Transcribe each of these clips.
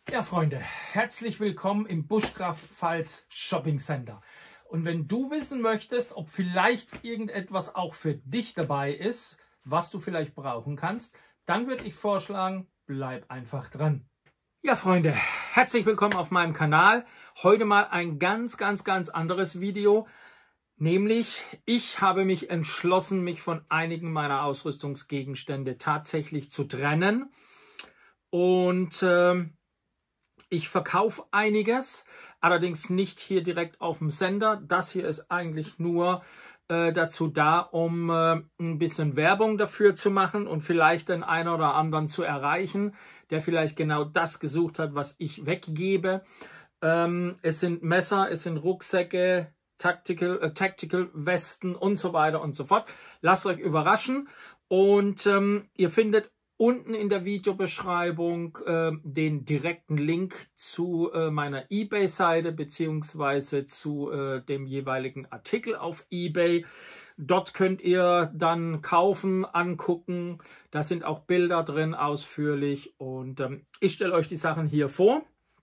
Ja, Freunde, herzlich willkommen im Bushcraft Pfalz Shopping Center. Und wenn du wissen möchtest, ob vielleicht irgendetwas auch für dich dabei ist, was du vielleicht brauchen kannst, dann würde ich vorschlagen, bleib einfach dran. Ja, Freunde, herzlich willkommen auf meinem Kanal. Heute mal ein ganz anderes Video. Nämlich, ich habe mich entschlossen, mich von einigen meiner Ausrüstungsgegenstände tatsächlich zu trennen. Und ich verkaufe einiges, allerdings nicht hier direkt auf dem Sender. Das hier ist eigentlich nur dazu da, um ein bisschen Werbung dafür zu machen und vielleicht den einen oder anderen zu erreichen, der vielleicht genau das gesucht hat, was ich weggebe. Es sind Messer, es sind Rucksäcke, Tactical Westen und so weiter und so fort. Lasst euch überraschen und ihr findet unten in der Videobeschreibung den direkten Link zu meiner eBay-Seite beziehungsweise zu dem jeweiligen Artikel auf eBay. Dort könnt ihr dann kaufen, angucken. Da sind auch Bilder drin, ausführlich. Und ich stelle euch die Sachen hier vor.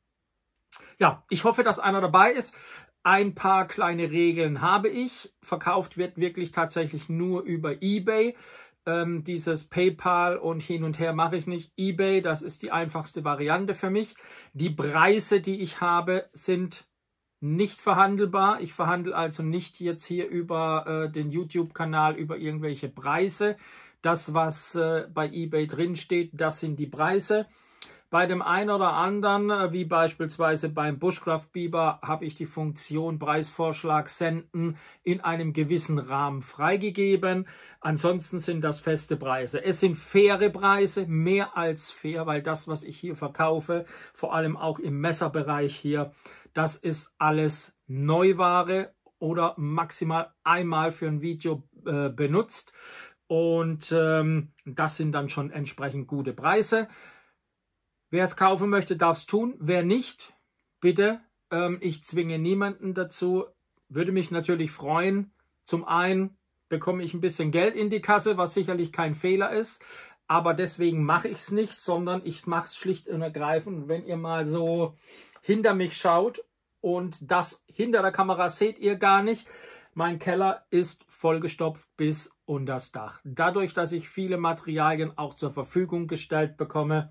Ja, ich hoffe, dass einer dabei ist. Ein paar kleine Regeln habe ich. Verkauft wird wirklich tatsächlich nur über eBay. Dieses PayPal und hin und her mache ich nicht. eBay, das ist die einfachste Variante für mich. Die Preise, die ich habe, sind nicht verhandelbar. Ich verhandle also nicht jetzt hier über den YouTube-Kanal über irgendwelche Preise. Das, was bei eBay drin steht, das sind die Preise. Bei dem einen oder anderen, wie beispielsweise beim Bushcraft Beaver, habe ich die Funktion Preisvorschlag senden in einem gewissen Rahmen freigegeben. Ansonsten sind das feste Preise. Es sind faire Preise, mehr als fair, weil das, was ich hier verkaufe, vor allem auch im Messerbereich hier, das ist alles Neuware oder maximal einmal für ein Video benutzt. Und das sind dann schon entsprechend gute Preise. Wer es kaufen möchte, darf es tun. Wer nicht, bitte. Ich zwinge niemanden dazu. Würde mich natürlich freuen. Zum einen bekomme ich ein bisschen Geld in die Kasse, was sicherlich kein Fehler ist. Aber deswegen mache ich es nicht, sondern ich mache es schlicht und ergreifend. Wenn ihr mal so hinter mich schaut und das hinter der Kamera seht ihr gar nicht. Mein Keller ist vollgestopft bis unters Dach. Dadurch, dass ich viele Materialien auch zur Verfügung gestellt bekomme,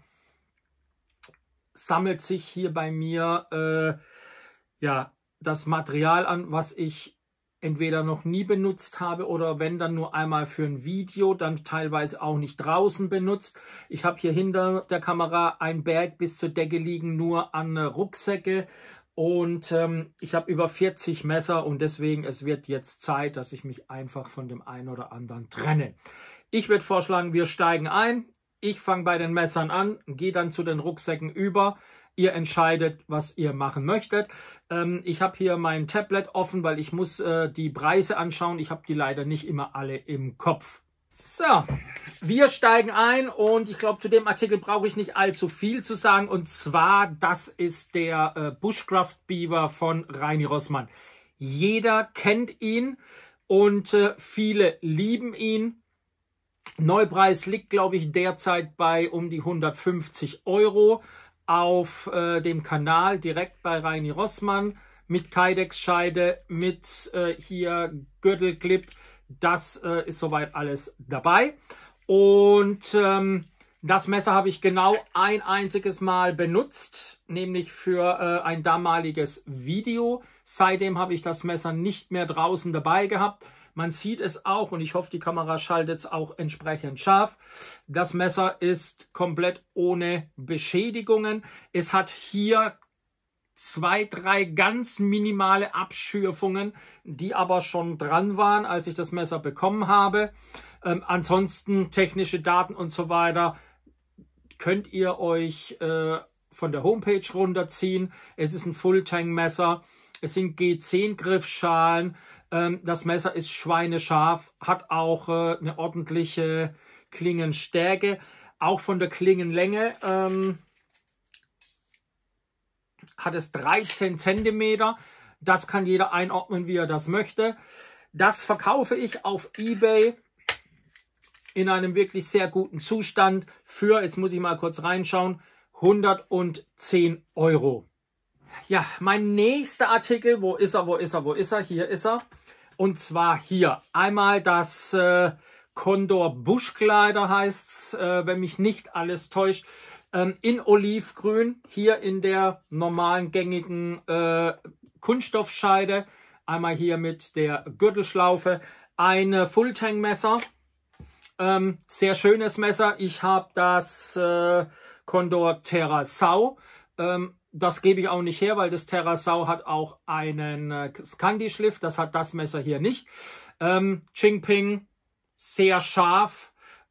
sammelt sich hier bei mir ja das Material an, was ich entweder noch nie benutzt habe oder wenn dann nur einmal für ein Video, dann teilweise auch nicht draußen benutzt. Ich habe hier hinter der Kamera einen Berg bis zur Decke liegen, nur an Rucksäcke und ich habe über 40 Messer und deswegen es wird jetzt Zeit, dass ich mich einfach von dem einen oder anderen trenne. Ich würde vorschlagen, wir steigen ein. Ich fange bei den Messern an, gehe dann zu den Rucksäcken über. Ihr entscheidet, was ihr machen möchtet. Ich habe hier mein Tablet offen, weil ich muss die Preise anschauen. Ich habe die leider nicht immer alle im Kopf. So, wir steigen ein und ich glaube, zu dem Artikel brauche ich nicht allzu viel zu sagen. Und zwar, das ist der Bushcraft Beaver von Reini Rossmann. Jeder kennt ihn und viele lieben ihn. Neupreis liegt, glaube ich, derzeit bei um die 150 € auf dem Kanal, direkt bei Reini Rossmann, mit Kydex-Scheide, mit hier Gürtelclip. Das ist soweit alles dabei. Und das Messer habe ich genau ein einziges Mal benutzt, nämlich für ein damaliges Video. Seitdem habe ich das Messer nicht mehr draußen dabei gehabt. Man sieht es auch und ich hoffe, die Kamera schaltet es auch entsprechend scharf. Das Messer ist komplett ohne Beschädigungen. Es hat hier 2, 3 ganz minimale Abschürfungen, die aber schon dran waren, als ich das Messer bekommen habe. Ansonsten technische Daten und so weiter könnt ihr euch von der Homepage runterziehen. Es ist ein Full-Tang-Messer. Es sind G10 Griffschalen. Das Messer ist schweinescharf, hat auch eine ordentliche Klingenstärke. Auch von der Klingenlänge hat es 13 cm. Das kann jeder einordnen, wie er das möchte. Das verkaufe ich auf eBay in einem wirklich sehr guten Zustand für, jetzt muss ich mal kurz reinschauen, 110 Euro. Ja, mein nächster Artikel, wo ist er? Hier ist er. Und zwar hier einmal das Condor Buschkleider heißt's, wenn mich nicht alles täuscht, in Olivgrün, hier in der normalen gängigen Kunststoffscheide. Einmal hier mit der Gürtelschlaufe, ein Fulltang-Messer, sehr schönes Messer. Ich habe das Condor Terrasau. Das gebe ich auch nicht her, weil das Terrasau hat auch einen Scandi-Schliff. Das hat das Messer hier nicht. Qingping, sehr scharf.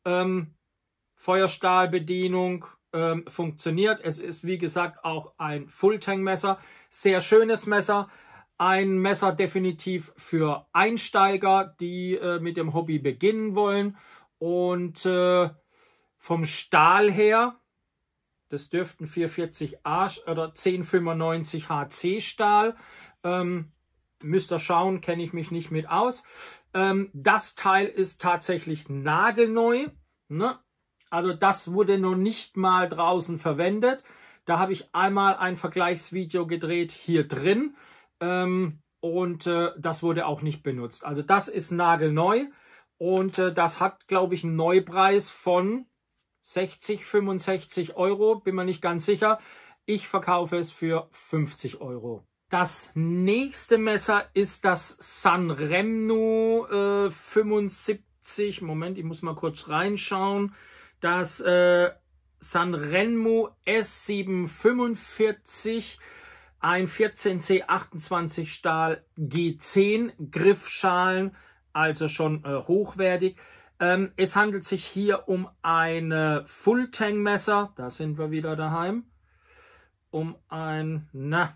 Feuerstahlbedienung funktioniert. Es ist wie gesagt auch ein Fulltang-Messer. Sehr schönes Messer. Ein Messer definitiv für Einsteiger, die mit dem Hobby beginnen wollen. Und vom Stahl her, das dürften 440A oder 1095 HC Stahl. Müsst ihr schauen, kenne ich mich nicht mit aus. Das Teil ist tatsächlich nagelneu. Ne? Also das wurde noch nicht mal draußen verwendet. Da habe ich einmal ein Vergleichsvideo gedreht hier drin. Und das wurde auch nicht benutzt. Also das ist nagelneu. Und das hat, glaube ich, einen Neupreis von 60, 65 Euro. Bin mir nicht ganz sicher. Ich verkaufe es für 50 Euro. Das nächste Messer ist das Sanrenmu 75. Moment, ich muss mal kurz reinschauen. Das Sanrenmu S745. Ein 14C28 Stahl G10 Griffschalen, also schon hochwertig. Es handelt sich hier um ein Fulltang Messer, da sind wir wieder daheim, um ein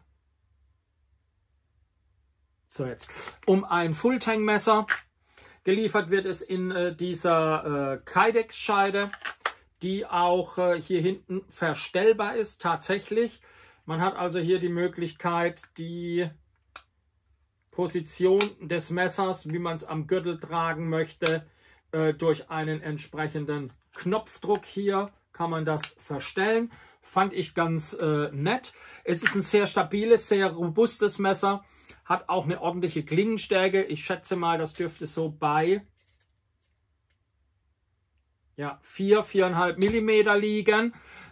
Fulltang Messer. Geliefert wird es in dieser Kydex Scheide, die auch hier hinten verstellbar ist, tatsächlich. Man hat also hier die Möglichkeit, die Position des Messers, wie man es am Gürtel tragen möchte, durch einen entsprechenden Knopfdruck hier kann man das verstellen. Fand ich ganz nett. Es ist ein sehr stabiles, sehr robustes Messer, hat auch eine ordentliche Klingenstärke. Ich schätze mal, das dürfte so bei 4,5 Millimeter liegen.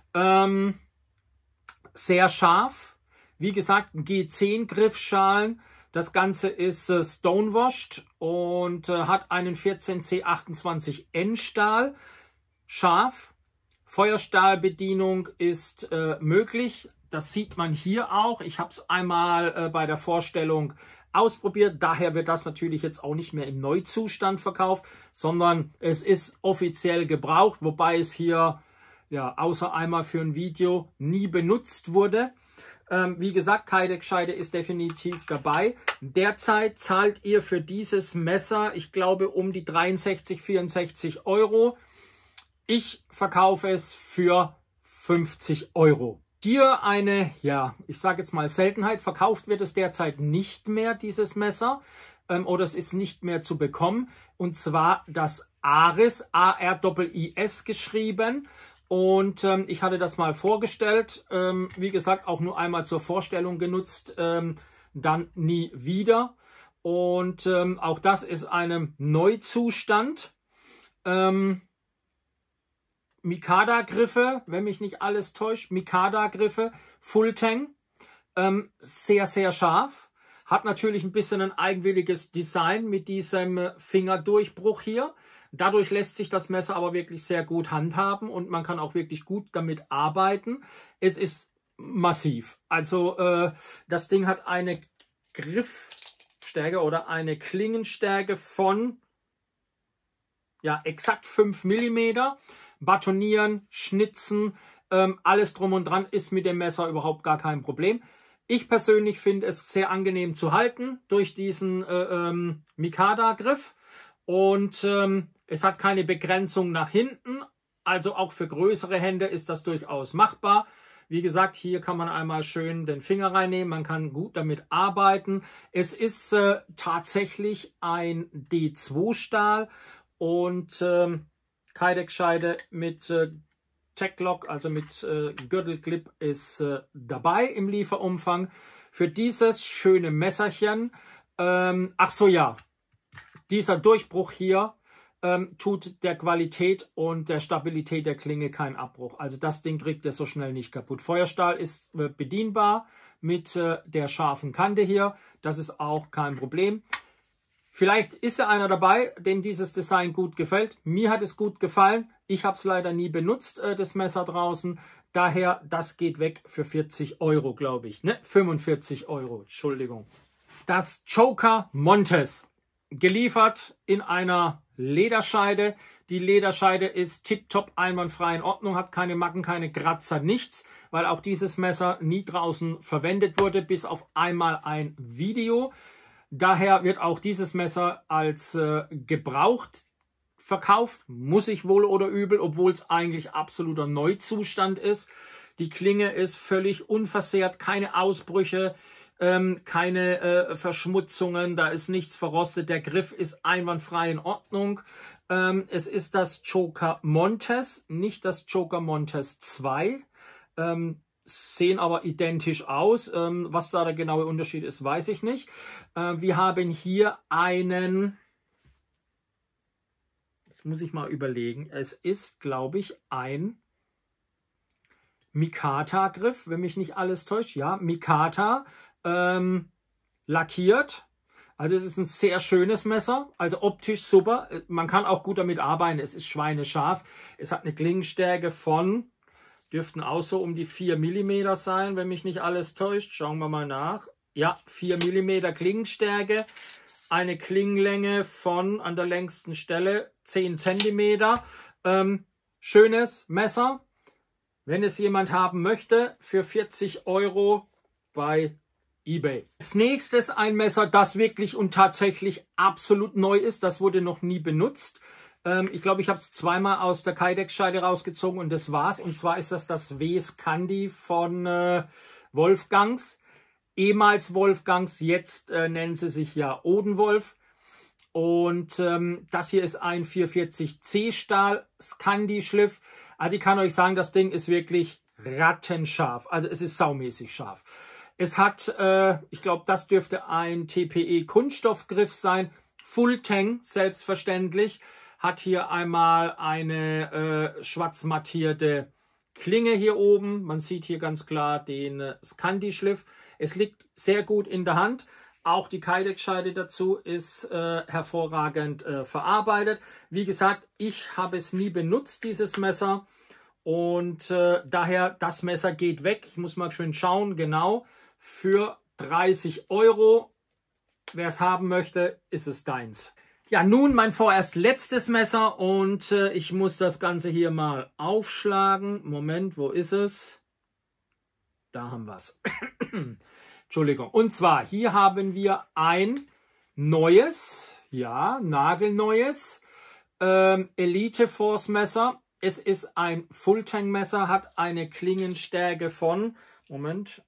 Sehr scharf. Wie gesagt, G10 Griffschalen. Das Ganze ist stonewashed und hat einen 14C28N Stahl. Scharf. Feuerstahlbedienung ist möglich. Das sieht man hier auch. Ich habe es einmal bei der Vorstellung ausprobiert. Daher wird das natürlich jetzt auch nicht mehr im Neuzustand verkauft, sondern es ist offiziell gebraucht, wobei es hier außer einmal für ein Video nie benutzt wurde. Wie gesagt, Kydex-Scheide ist definitiv dabei. Derzeit zahlt ihr für dieses Messer, ich glaube, um die 63, 64 Euro. Ich verkaufe es für 50 Euro. Hier eine, ich sage jetzt mal Seltenheit. Verkauft wird es derzeit nicht mehr, dieses Messer. Oder es ist nicht mehr zu bekommen. Und zwar das Aris, A-R-I-S geschrieben. Und ich hatte das mal vorgestellt, wie gesagt, auch nur einmal zur Vorstellung genutzt, dann nie wieder. Und auch das ist einem Neuzustand. Mikada-Griffe, wenn mich nicht alles täuscht, Mikada-Griffe, Fulltang, sehr, sehr scharf. Hat natürlich ein bisschen ein eigenwilliges Design mit diesem Fingerdurchbruch hier. Dadurch lässt sich das Messer aber wirklich sehr gut handhaben und man kann auch wirklich gut damit arbeiten. Es ist massiv. Also das Ding hat eine Griffstärke oder eine Klingenstärke von exakt 5 mm. Batonieren, schnitzen, alles drum und dran ist mit dem Messer überhaupt gar kein Problem. Ich persönlich finde es sehr angenehm zu halten durch diesen Mikada-Griff und es hat keine Begrenzung nach hinten, also auch für größere Hände ist das durchaus machbar. Wie gesagt, hier kann man einmal schön den Finger reinnehmen, man kann gut damit arbeiten. Es ist tatsächlich ein D2 Stahl und Kydex-Scheide mit Tech-Lock, also mit Gürtelclip, ist dabei im Lieferumfang. Für dieses schöne Messerchen, ach so ja, dieser Durchbruch hier tut der Qualität und der Stabilität der Klinge keinen Abbruch. Also das Ding kriegt ihr so schnell nicht kaputt. Feuerstahl ist bedienbar mit der scharfen Kante hier. Das ist auch kein Problem. Vielleicht ist ja einer dabei, dem dieses Design gut gefällt. Mir hat es gut gefallen. Ich habe es leider nie benutzt, das Messer draußen. Daher, das geht weg für 40 Euro, glaube ich. Ne? 45 Euro, Entschuldigung. Das Joker Montes. Geliefert in einer Lederscheide. Die Lederscheide ist tipptopp, einwandfrei in Ordnung, hat keine Macken, keine Kratzer, nichts, weil auch dieses Messer nie draußen verwendet wurde, bis auf einmal ein Video. Daher wird auch dieses Messer als gebraucht verkauft, muss ich wohl oder übel, obwohl es eigentlich absoluter Neuzustand ist. Die Klinge ist völlig unversehrt, keine Ausbrüche, keine Verschmutzungen, da ist nichts verrostet, der Griff ist einwandfrei in Ordnung. Es ist das Joker Montes, nicht das Joker Montes 2. Sehen aber identisch aus. Was da der genaue Unterschied ist, weiß ich nicht. Wir haben hier einen, das muss ich mal überlegen, es ist, glaube ich, ein Mikata-Griff, wenn mich nicht alles täuscht. Ja, Mikata. Lackiert. Also es ist ein sehr schönes Messer, also optisch super. Man kann auch gut damit arbeiten, es ist schweinescharf. Es hat eine Klingenstärke von, dürften auch so um die 4 mm sein, wenn mich nicht alles täuscht. Schauen wir mal nach. Ja, 4 mm Klingenstärke. Eine Klingenlänge von, an der längsten Stelle, 10 cm. Schönes Messer. Wenn es jemand haben möchte, für 40 Euro bei eBay. Als nächstes ein Messer, das wirklich und tatsächlich absolut neu ist. Das wurde noch nie benutzt. Ich glaube, ich habe es zweimal aus der Kydex-Scheide rausgezogen und das war's. Und zwar ist das WS Candy von Wolfgangs. Ehemals Wolfgangs, jetzt nennen sie sich ja Odenwolf. Und das hier ist ein 440C Stahl Scandi-Schliff. Also ich kann euch sagen, das Ding ist wirklich rattenscharf. Also es ist saumäßig scharf. Es hat, ich glaube, das dürfte ein TPE Kunststoffgriff sein. Full Tang, selbstverständlich. Hat hier einmal eine schwarz mattierte Klinge hier oben. Man sieht hier ganz klar den Scandi-Schliff. Es liegt sehr gut in der Hand. Auch die Kydex-Scheide dazu ist hervorragend verarbeitet. Wie gesagt, ich habe es nie benutzt, dieses Messer. Und daher, das Messer geht weg. Ich muss mal schön schauen, genau. Für 30 Euro. Wer es haben möchte, ist es deins. Ja, nun mein vorerst letztes Messer und ich muss das Ganze hier mal aufschlagen. Moment, wo ist es? Da haben wir es. Entschuldigung. Und zwar, hier haben wir ein neues, ja, nagelneues Elite Force Messer. Es ist ein Full-Tang Messer, hat eine Klingenstärke von, Moment,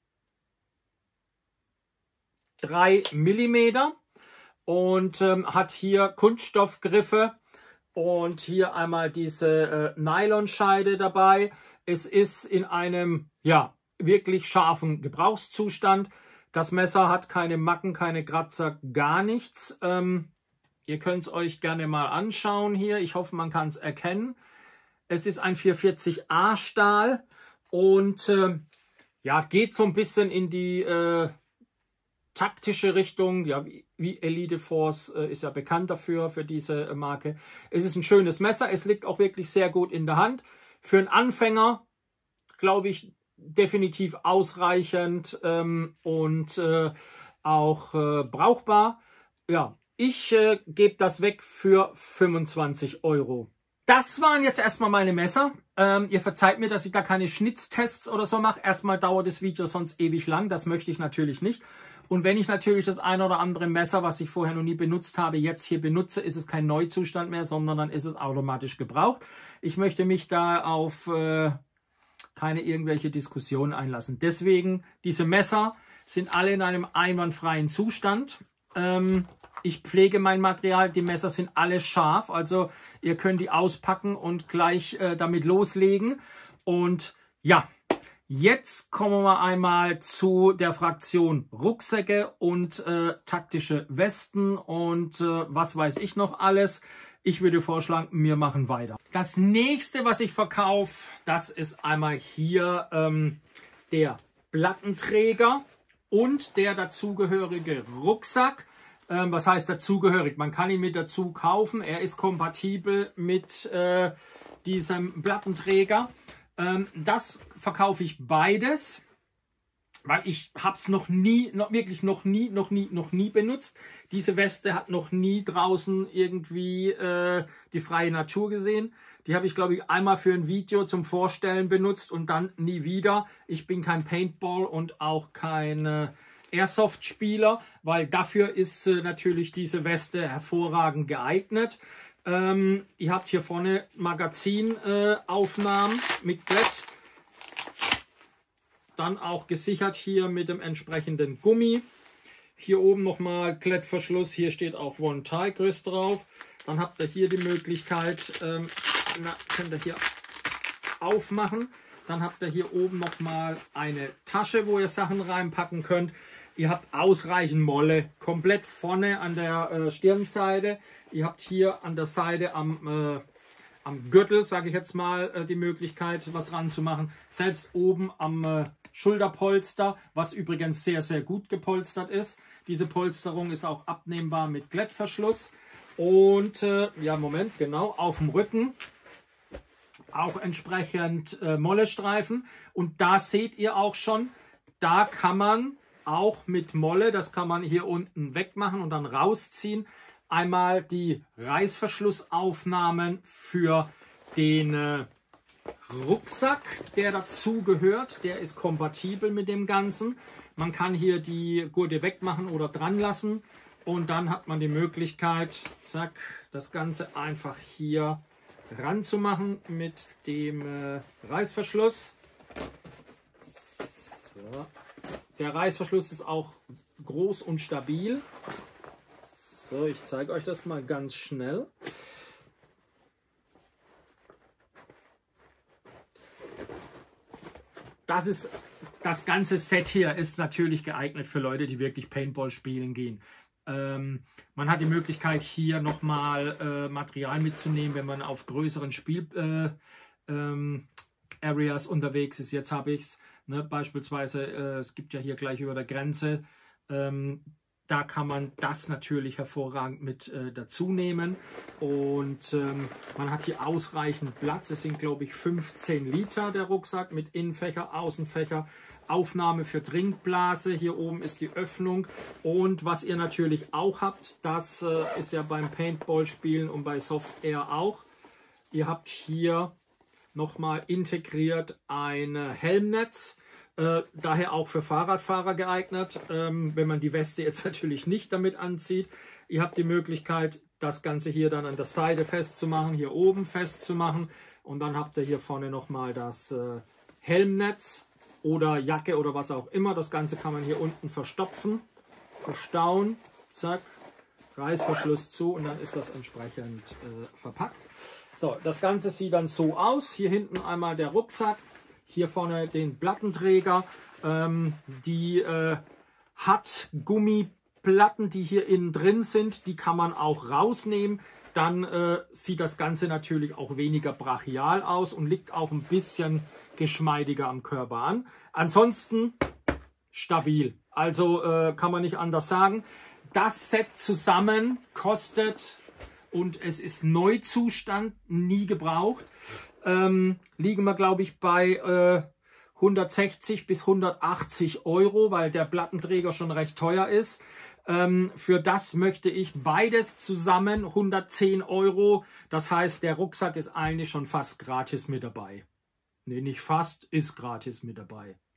3 mm und hat hier Kunststoffgriffe und hier einmal diese Nylonscheide dabei. Es ist in einem, ja, wirklich scharfen Gebrauchszustand. Das Messer hat keine Macken, keine Kratzer, gar nichts. Ihr könnt es euch gerne mal anschauen hier. Ich hoffe, man kann es erkennen. Es ist ein 440A Stahl und ja, geht so ein bisschen in die taktische Richtung, ja, wie Elite Force ist ja bekannt dafür, für diese Marke. Es ist ein schönes Messer, es liegt auch wirklich sehr gut in der Hand. Für einen Anfänger, glaube ich, definitiv ausreichend und auch brauchbar. Ja, ich gebe das weg für 25 Euro. Das waren jetzt erstmal meine Messer. Ihr verzeiht mir, dass ich da keine Schnitztests oder so mache. Erstmal dauert das Video sonst ewig lang. Das möchte ich natürlich nicht. Und wenn ich natürlich das ein oder andere Messer, was ich vorher noch nie benutzt habe, jetzt hier benutze, ist es kein Neuzustand mehr, sondern dann ist es automatisch gebraucht. Ich möchte mich da auf keine irgendwelche Diskussionen einlassen. Deswegen, diese Messer sind alle in einem einwandfreien Zustand. Ich pflege mein Material, die Messer sind alle scharf, also ihr könnt die auspacken und gleich damit loslegen. Und ja, jetzt kommen wir einmal zu der Fraktion Rucksäcke und taktische Westen und was weiß ich noch alles. Ich würde vorschlagen, wir machen weiter. Das nächste, was ich verkaufe, das ist einmal hier der Plattenträger und der dazugehörige Rucksack. Was heißt dazugehörig? Man kann ihn mit dazu kaufen. Er ist kompatibel mit diesem Plattenträger. Das verkaufe ich beides, weil ich habe es noch nie benutzt. Diese Weste hat noch nie draußen irgendwie die freie Natur gesehen. Die habe ich, glaube ich, einmal für ein Video zum Vorstellen benutzt und dann nie wieder. Ich bin kein Paintball und auch kein Airsoft-Spieler, weil dafür ist natürlich diese Weste hervorragend geeignet. Ihr habt hier vorne Magazinaufnahmen mit Klett. Dann auch gesichert hier mit dem entsprechenden Gummi. Hier oben nochmal Klettverschluss. Hier steht auch One Tigris drauf. Dann habt ihr hier die Möglichkeit, könnt ihr hier aufmachen. Dann habt ihr hier oben nochmal eine Tasche, wo ihr Sachen reinpacken könnt. Ihr habt ausreichend Molle, komplett vorne an der Stirnseite. Ihr habt hier an der Seite am Gürtel, sage ich jetzt mal, die Möglichkeit, was ranzumachen. Selbst oben am Schulterpolster, was übrigens sehr, sehr gut gepolstert ist. Diese Polsterung ist auch abnehmbar mit Klettverschluss. Und ja, Moment, genau, auf dem Rücken auch entsprechend Mollestreifen. Und da seht ihr auch schon, da kann man auch mit Molle, das kann man hier unten wegmachen und dann rausziehen, einmal die Reißverschlussaufnahmen für den Rucksack, der dazu gehört. Der ist kompatibel mit dem Ganzen. Man kann hier die Gurte wegmachen oder dran lassen. Und dann hat man die Möglichkeit, zack, das Ganze einfach hier ranzumachen mit dem Reißverschluss. So. Der Reißverschluss ist auch groß und stabil. So, ich zeige euch das mal ganz schnell. Das ganze Set hier ist natürlich geeignet für Leute, die wirklich Paintball spielen gehen. Man hat die Möglichkeit, hier nochmal Material mitzunehmen, wenn man auf größeren Areas unterwegs ist. Jetzt habe ich es, ne, beispielsweise, es gibt ja hier gleich über der Grenze, da kann man das natürlich hervorragend mit dazu nehmen. Und man hat hier ausreichend Platz. Es sind, glaube ich, 15 Liter der Rucksack mit Innenfächer, Außenfächer, Aufnahme für Trinkblase. Hier oben ist die Öffnung. Und was ihr natürlich auch habt, das ist ja beim Paintball-Spielen und bei Soft Air auch. Ihr habt hier nochmal integriert ein Helmnetz. Daher auch für Fahrradfahrer geeignet, wenn man die Weste jetzt natürlich nicht damit anzieht. Ihr habt die Möglichkeit, das Ganze hier dann an der Seite festzumachen, hier oben festzumachen. Und dann habt ihr hier vorne nochmal das Helmnetz oder Jacke oder was auch immer. Das Ganze kann man hier unten verstopfen, verstauen, zack, Reißverschluss zu und dann ist das entsprechend verpackt. So, das Ganze sieht dann so aus. Hier hinten einmal der Rucksack. Hier vorne den Plattenträger, die hat Gummiplatten, die hier innen drin sind, die kann man auch rausnehmen. Dann sieht das Ganze natürlich auch weniger brachial aus und liegt auch ein bisschen geschmeidiger am Körper an. Ansonsten stabil, also kann man nicht anders sagen. Das Set zusammen kostet, und es ist Neuzustand, nie gebraucht, liegen wir, glaube ich, bei 160 bis 180 Euro, weil der Plattenträger schon recht teuer ist. Für das möchte ich beides zusammen 110 Euro. Das heißt, der Rucksack ist eigentlich schon fast gratis mit dabei. Ne, nicht fast, ist gratis mit dabei.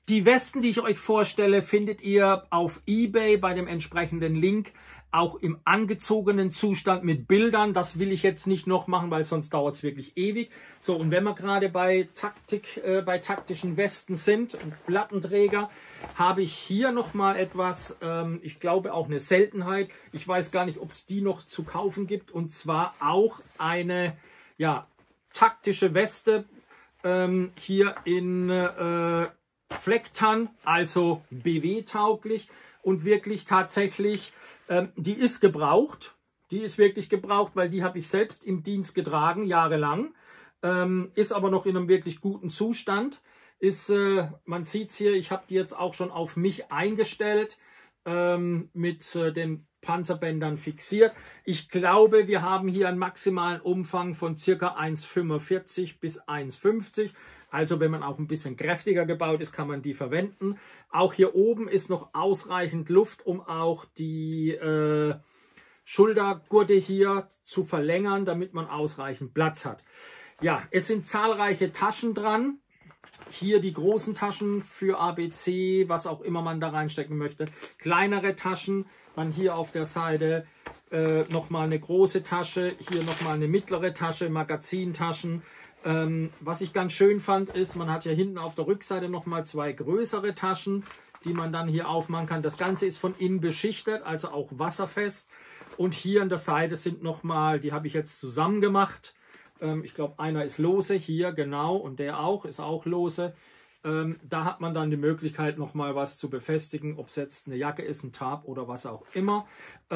Die Westen, die ich euch vorstelle, findet ihr auf eBay bei dem entsprechenden Link, auch im angezogenen Zustand mit Bildern. Das will ich jetzt nicht noch machen, weil sonst dauert es wirklich ewig. So, und wenn wir gerade bei taktischen Westen sind, Plattenträger, habe ich hier noch mal etwas, ich glaube auch eine Seltenheit. Ich weiß gar nicht, ob es die noch zu kaufen gibt. Und zwar auch eine, ja, taktische Weste, hier in Flecktan, also BW-tauglich und wirklich tatsächlich, die ist gebraucht. Die ist wirklich gebraucht, weil die habe ich selbst im Dienst getragen, jahrelang. Ist aber noch in einem wirklich guten Zustand. Ist, man sieht es hier, ich habe die jetzt auch schon auf mich eingestellt, mit den Panzerbändern fixiert. Ich glaube, wir haben hier einen maximalen Umfang von ca. 1,45 bis 1,50. Also wenn man auch ein bisschen kräftiger gebaut ist, kann man die verwenden. Auch hier oben ist noch ausreichend Luft, um auch die Schultergurte hier zu verlängern, damit man ausreichend Platz hat. Ja, es sind zahlreiche Taschen dran. Hier die großen Taschen für ABC, was auch immer man da reinstecken möchte. Kleinere Taschen, dann hier auf der Seite nochmal eine große Tasche, hier nochmal eine mittlere Tasche, Magazintaschen. Was ich ganz schön fand, ist, man hat hier hinten auf der Rückseite nochmal zwei größere Taschen, die man dann hier aufmachen kann. Das Ganze ist von innen beschichtet, also auch wasserfest. Und hier an der Seite sind nochmal, die habe ich jetzt zusammen gemacht. Ich glaube, einer ist lose, hier genau, und der auch, ist auch lose. Da hat man dann die Möglichkeit, nochmal was zu befestigen, ob es jetzt eine Jacke ist, ein Tarp oder was auch immer.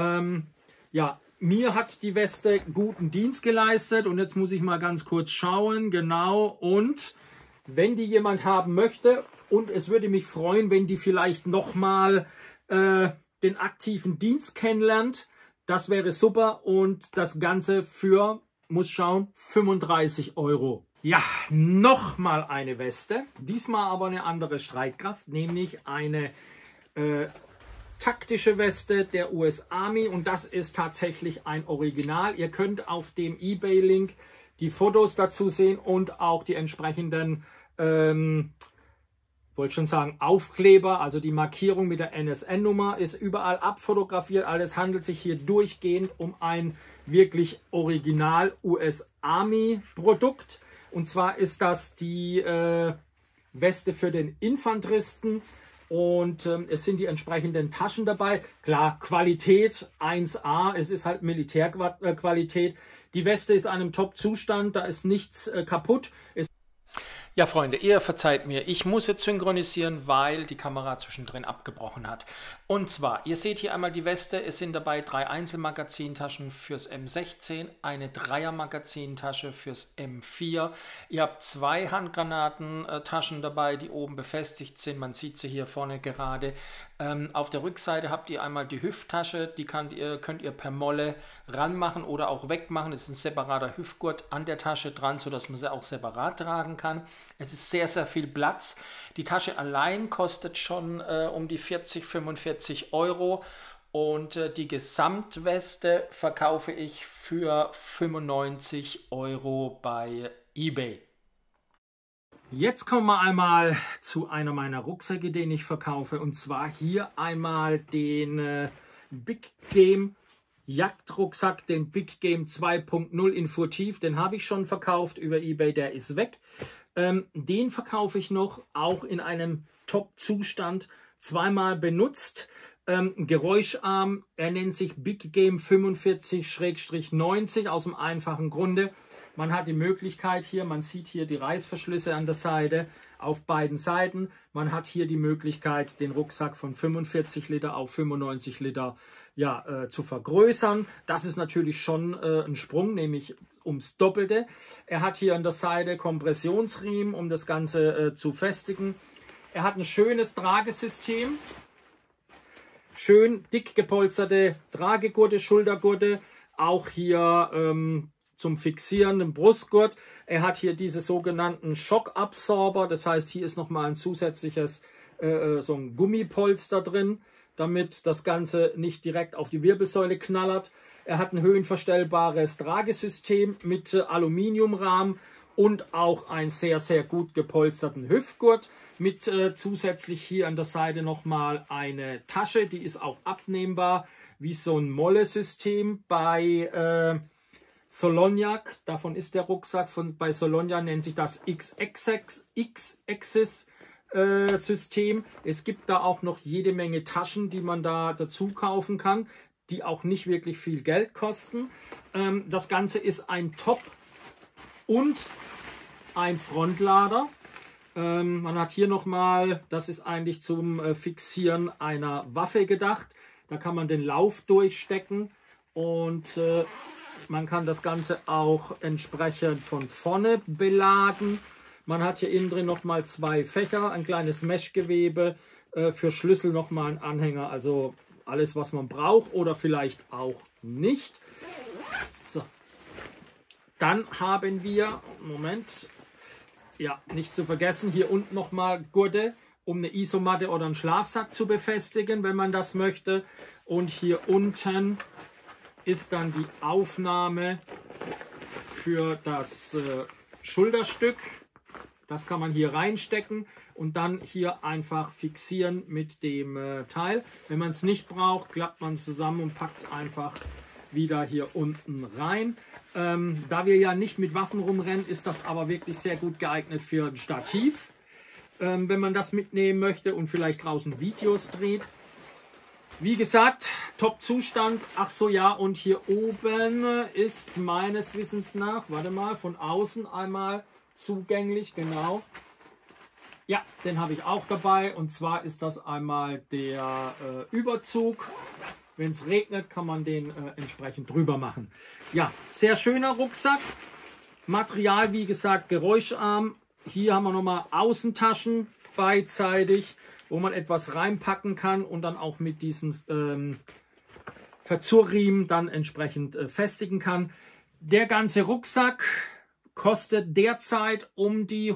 Ja, mir hat die Weste guten Dienst geleistet und jetzt muss ich mal ganz kurz schauen, genau. Und wenn die jemand haben möchte, und es würde mich freuen, wenn die vielleicht nochmal den aktiven Dienst kennenlernt, das wäre super, und das Ganze für, muss schauen, 35 €. Ja, nochmal eine Weste, diesmal aber eine andere Streitkraft, nämlich eine taktische Weste der US Army, und das ist tatsächlich ein Original. Ihr könnt auf dem eBay-Link die Fotos dazu sehen und auch die entsprechenden, wollte schon sagen, Aufkleber, also die Markierung mit der NSN-Nummer ist überall abfotografiert. Alles handelt sich hier durchgehend um ein wirklich Original US Army Produkt. Und zwar ist das die Weste für den Infanteristen. Und es sind die entsprechenden Taschen dabei. Klar, Qualität 1A, es ist halt Militärqualität. Die Weste ist in einem Top-Zustand, da ist nichts kaputt. Ja, Freunde, ihr verzeiht mir, ich muss jetzt synchronisieren, weil die Kamera zwischendrin abgebrochen hat. Und zwar, ihr seht hier einmal die Weste, es sind dabei 3 Einzelmagazintaschen fürs M16, eine Dreier-Magazintasche fürs M4. Ihr habt 2 Handgranatentaschen dabei, die oben befestigt sind, man sieht sie hier vorne gerade. Auf der Rückseite habt ihr einmal die Hüfttasche, die könnt ihr per Molle ranmachen oder auch wegmachen. Es ist ein separater Hüftgurt an der Tasche dran, sodass man sie auch separat tragen kann. Es ist sehr, sehr viel Platz. Die Tasche allein kostet schon um die 40, 45 € und die Gesamtweste verkaufe ich für 95 € bei eBay. Jetzt kommen wir einmal zu einer meiner Rucksäcke, den ich verkaufe, und zwar hier einmal den Big Game Jagdrucksack, den Big Game 2.0 in Furtiv. Den habe ich schon verkauft über eBay, der ist weg. Den verkaufe ich noch, auch in einem Top-Zustand, zweimal benutzt. Geräuscharm, er nennt sich Big Game 45-90 aus dem einfachen Grunde. Man hat die Möglichkeit hier, man sieht hier die Reißverschlüsse an der Seite auf beiden Seiten. Man hat hier die Möglichkeit, den Rucksack von 45 Liter auf 95 Liter zu vergrößern. Das ist natürlich schon ein Sprung, nämlich ums Doppelte. Er hat hier an der Seite Kompressionsriemen, um das Ganze zu festigen. Er hat ein schönes Tragesystem. Schön dick gepolsterte Tragegurte, Schultergurte. Auch hier zum Fixieren im Brustgurt. Er hat hier diese sogenannten Schockabsorber. Das heißt, hier ist nochmal ein zusätzliches so ein Gummipolster drin, damit das Ganze nicht direkt auf die Wirbelsäule knallert. Er hat ein höhenverstellbares Tragesystem mit Aluminiumrahmen und auch einen sehr, sehr gut gepolsterten Hüftgurt mit zusätzlich hier an der Seite nochmal eine Tasche, die ist auch abnehmbar, wie so ein Molle-System bei Soloniac. Davon ist der Rucksack, bei Soloniac nennt sich das X-Axis System. Es gibt da auch noch jede Menge Taschen, die man da dazu kaufen kann, die auch nicht wirklich viel Geld kosten. Das Ganze ist ein Top und ein Frontlader. Man hat hier nochmal, das ist eigentlich zum Fixieren einer Waffe gedacht. Da kann man den Lauf durchstecken und man kann das Ganze auch entsprechend von vorne beladen. Man hat hier innen drin nochmal 2 Fächer, ein kleines Meshgewebe, für Schlüssel nochmal einen Anhänger, also alles, was man braucht oder vielleicht auch nicht. So. Dann haben wir, Moment, ja, nicht zu vergessen, hier unten nochmal Gurte, um eine Isomatte oder einen Schlafsack zu befestigen, wenn man das möchte. Und hier unten ist dann die Aufnahme für das Schulterstück. Das kann man hier reinstecken und dann hier einfach fixieren mit dem Teil. Wenn man es nicht braucht, klappt man es zusammen und packt es einfach wieder hier unten rein. Da wir ja nicht mit Waffen rumrennen, ist das aber wirklich sehr gut geeignet für ein Stativ, wenn man das mitnehmen möchte und vielleicht draußen Videos dreht. Wie gesagt, Top-Zustand. Ach so, ja, und hier oben ist meines Wissens nach, warte mal, von außen einmal zugänglich, genau. Ja, den habe ich auch dabei und zwar ist das einmal der Überzug. Wenn es regnet, kann man den entsprechend drüber machen. Ja, sehr schöner Rucksack. Material, wie gesagt, geräuscharm. Hier haben wir nochmal Außentaschen beidseitig, wo man etwas reinpacken kann und dann auch mit diesen Verzurriemen dann entsprechend festigen kann. Der ganze Rucksack kostet derzeit um die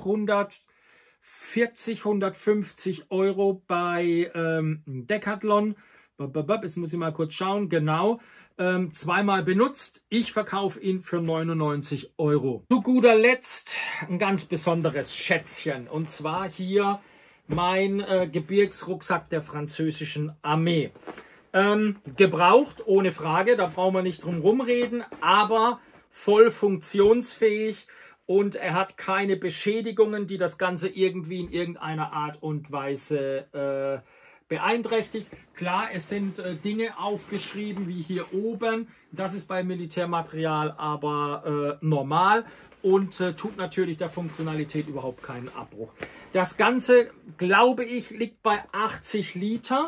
140, 150 Euro bei Decathlon. Jetzt muss ich mal kurz schauen. Genau. Zweimal benutzt. Ich verkaufe ihn für 99 Euro. Zu guter Letzt ein ganz besonderes Schätzchen. Und zwar hier mein Gebirgsrucksack der französischen Armee. Gebraucht, ohne Frage. Da brauchen wir nicht drum rumreden. Aber voll funktionsfähig. Und er hat keine Beschädigungen, die das Ganze irgendwie in irgendeiner Art und Weise beeinträchtigt. Klar, es sind Dinge aufgeschrieben, wie hier oben. Das ist bei Militärmaterial aber normal und tut natürlich der Funktionalität überhaupt keinen Abbruch. Das Ganze, glaube ich, liegt bei 80 Liter.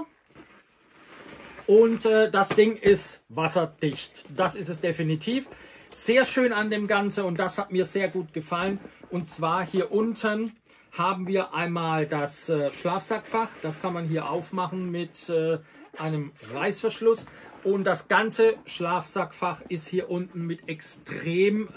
Und das Ding ist wasserdicht. Das ist es definitiv. Sehr schön an dem Ganze und das hat mir sehr gut gefallen. Und zwar hier unten haben wir einmal das Schlafsackfach. Das kann man hier aufmachen mit einem Reißverschluss. Und das ganze Schlafsackfach ist hier unten mit extrem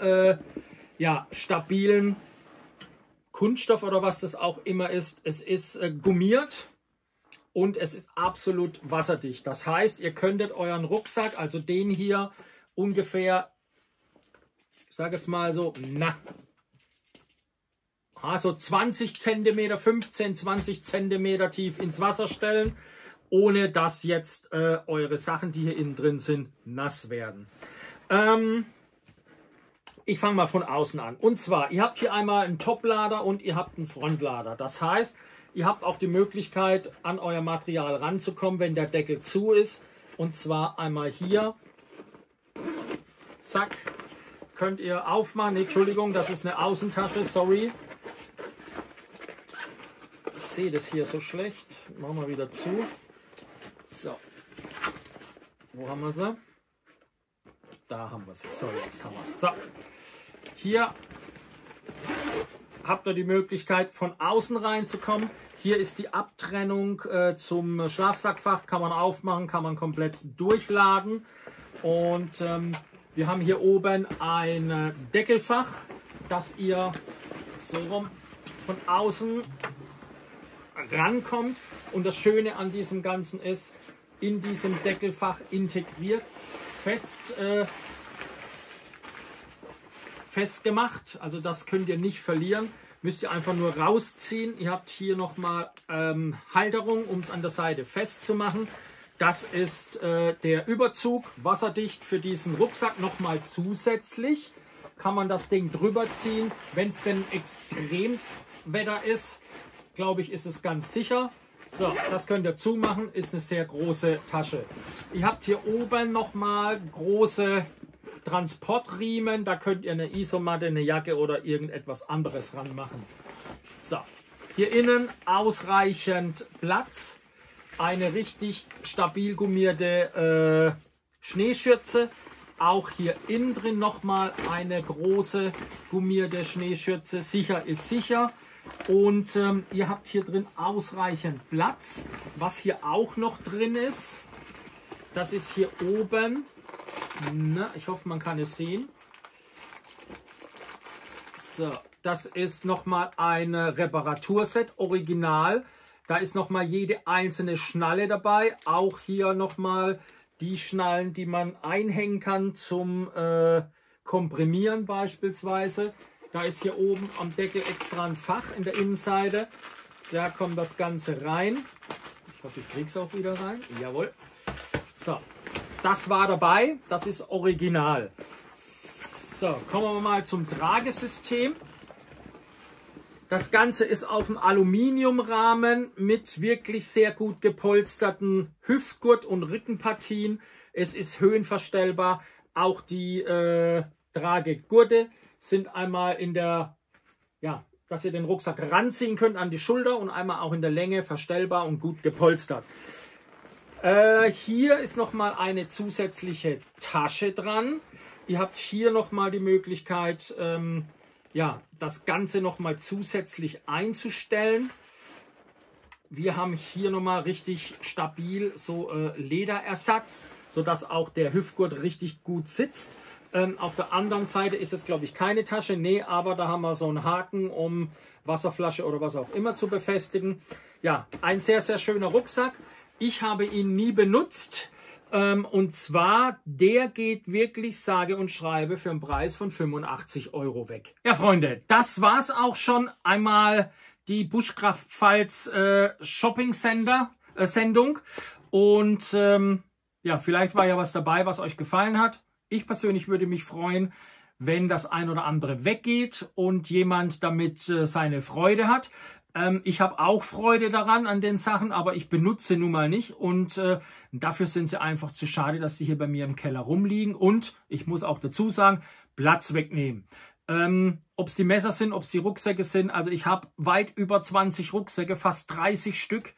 stabilen Kunststoff oder was das auch immer ist. Es ist gummiert und es ist absolut wasserdicht. Das heißt, ihr könntet euren Rucksack, also den hier, ungefähr, ich sage jetzt mal so, so 20 cm, 15, 20 cm tief ins Wasser stellen, ohne dass jetzt eure Sachen, die hier innen drin sind, nass werden. Ich fange mal von außen an. Und zwar, ihr habt hier einmal einen Toplader und ihr habt einen Frontlader. Das heißt, ihr habt auch die Möglichkeit, an euer Material ranzukommen, wenn der Deckel zu ist. Und zwar einmal hier. Zack. Könnt ihr aufmachen. Nee, Entschuldigung, das ist eine Außentasche. Sorry. Ich sehe das hier so schlecht. Machen wir wieder zu. So. Wo haben wir sie? Da haben wir sie. So, jetzt haben wir es. So. Hier habt ihr die Möglichkeit, von außen reinzukommen. Hier ist die Abtrennung zum Schlafsackfach. Kann man aufmachen, kann man komplett durchladen. Und wir haben hier oben ein Deckelfach, das ihr so rum von außen rankommt. Und das Schöne an diesem Ganzen ist, in diesem Deckelfach integriert, fest festgemacht. Also das könnt ihr nicht verlieren. Müsst ihr einfach nur rausziehen. Ihr habt hier nochmal Halterung, um es an der Seite festzumachen. Das ist der Überzug, wasserdicht für diesen Rucksack. Nochmal zusätzlich kann man das Ding drüber ziehen. Wenn es denn Extremwetter ist, glaube ich, ist es ganz sicher. So, das könnt ihr zumachen. Ist eine sehr große Tasche. Ihr habt hier oben nochmal große Transportriemen. Da könnt ihr eine Isomatte, eine Jacke oder irgendetwas anderes ranmachen. So, hier innen ausreichend Platz. Eine richtig stabil gummierte Schneeschürze. Auch hier innen drin nochmal eine große gummierte Schneeschürze. Sicher ist sicher. Und ihr habt hier drin ausreichend Platz. Was hier auch noch drin ist, das ist hier oben. Na, ich hoffe, man kann es sehen. So, das ist nochmal ein Reparaturset, original. Da ist nochmal jede einzelne Schnalle dabei. Auch hier nochmal die Schnallen, die man einhängen kann zum Komprimieren beispielsweise. Da ist hier oben am Deckel extra ein Fach in der Innenseite. Da kommt das Ganze rein. Ich hoffe, ich kriege es auch wieder rein. Jawohl. So, das war dabei. Das ist original. So, kommen wir mal zum Tragesystem. Das Ganze ist auf dem Aluminiumrahmen mit wirklich sehr gut gepolsterten Hüftgurt- und Rückenpartien. Es ist höhenverstellbar. Auch die Tragegurte sind einmal in der, ja, dass ihr den Rucksack ranziehen könnt an die Schulter und einmal auch in der Länge verstellbar und gut gepolstert. Hier ist nochmal eine zusätzliche Tasche dran. Ihr habt hier nochmal die Möglichkeit, ja, das Ganze nochmal zusätzlich einzustellen. Wir haben hier nochmal richtig stabil so Lederersatz, sodass auch der Hüftgurt richtig gut sitzt. Auf der anderen Seite ist jetzt, glaube ich, keine Tasche. Nee, aber da haben wir so einen Haken, um Wasserflasche oder was auch immer zu befestigen. Ja, ein sehr, sehr schöner Rucksack. Ich habe ihn nie benutzt. Und zwar, der geht wirklich, sage und schreibe, für einen Preis von 85 € weg. Ja, Freunde, das war's auch schon. Einmal die Bushcraft Pfalz Shopping Center Sendung. Und ja, vielleicht war ja was dabei, was euch gefallen hat. Ich persönlich würde mich freuen, wenn das ein oder andere weggeht und jemand damit seine Freude hat. Ich habe auch Freude daran an den Sachen, aber ich benutze nun mal nicht und dafür sind sie einfach zu schade, dass sie hier bei mir im Keller rumliegen und ich muss auch dazu sagen, Platz wegnehmen. Ob es die Messer sind, ob es die Rucksäcke sind, also ich habe weit über 20 Rucksäcke, fast 30 Stück.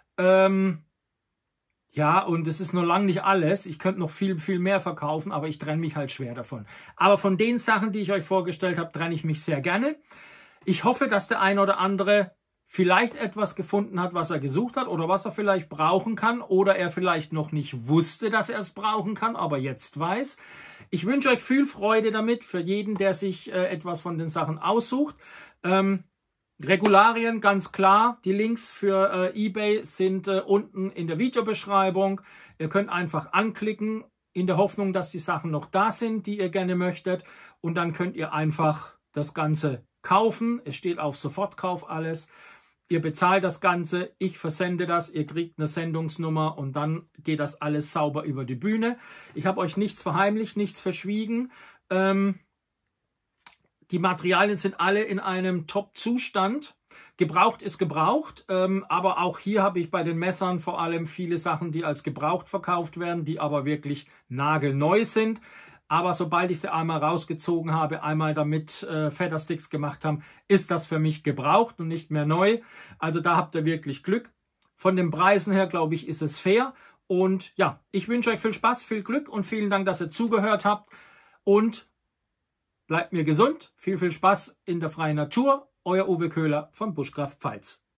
Ja, und es ist noch lange nicht alles. Ich könnte noch viel, viel mehr verkaufen, aber ich trenne mich halt schwer davon. Aber von den Sachen, die ich euch vorgestellt habe, trenne ich mich sehr gerne. Ich hoffe, dass der eine oder andere vielleicht etwas gefunden hat, was er gesucht hat oder was er vielleicht brauchen kann oder er vielleicht noch nicht wusste, dass er es brauchen kann, aber jetzt weiß. Ich wünsche euch viel Freude damit für jeden, der sich etwas von den Sachen aussucht. Regularien, ganz klar. Die Links für eBay sind unten in der Videobeschreibung. Ihr könnt einfach anklicken, in der Hoffnung, dass die Sachen noch da sind, die ihr gerne möchtet. Und dann könnt ihr einfach das Ganze kaufen. Es steht auf Sofortkauf alles. Ihr bezahlt das Ganze, ich versende das, ihr kriegt eine Sendungsnummer und dann geht das alles sauber über die Bühne. Ich habe euch nichts verheimlicht, nichts verschwiegen. Die Materialien sind alle in einem Top-Zustand. Gebraucht ist gebraucht, aber auch hier habe ich bei den Messern vor allem viele Sachen, die als gebraucht verkauft werden, die aber wirklich nagelneu sind. Aber sobald ich sie einmal rausgezogen habe, einmal damit Federsticks gemacht haben, ist das für mich gebraucht und nicht mehr neu. Also da habt ihr wirklich Glück. Von den Preisen her, glaube ich, ist es fair. Und ja, ich wünsche euch viel Spaß, viel Glück und vielen Dank, dass ihr zugehört habt. Und bleibt mir gesund. Viel, viel Spaß in der freien Natur. Euer Uwe Köhler von Bushcraft Pfalz.